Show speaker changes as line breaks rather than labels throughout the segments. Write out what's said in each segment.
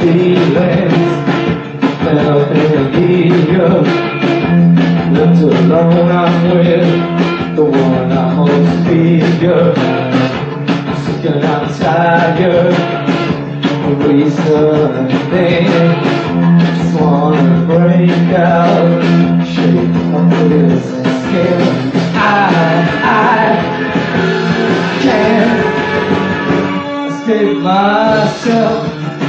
feelings felt in here. Left alone, I'm with the one I most fear. Sick and I'm tired of reasoning. Just wanna break out, shake up this skin. I can't escape myself.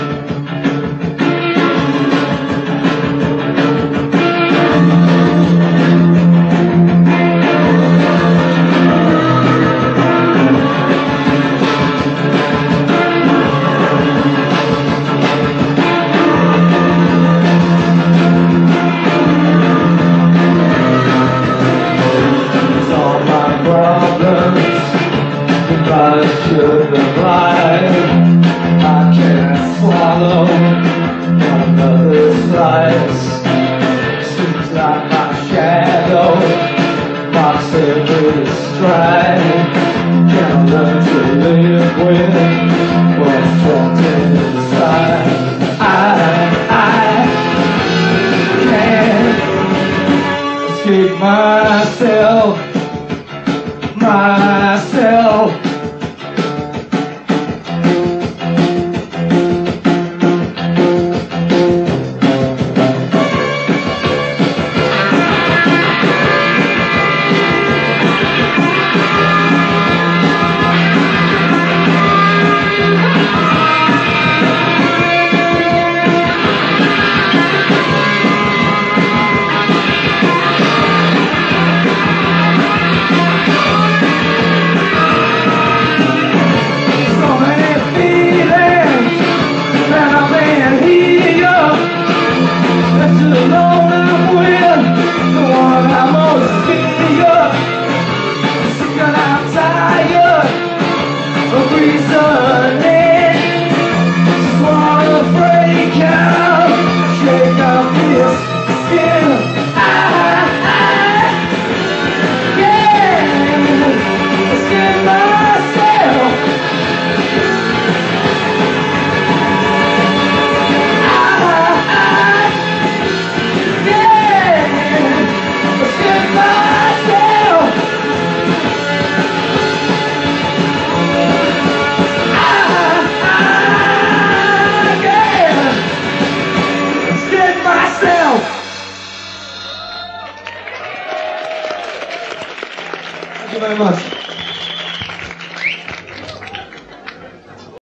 Sugar life, I can't swallow another slice. Seems like my shadow marks every stride. Can't learn to live with what's trapped inside. I can't escape myself. Thank you very much.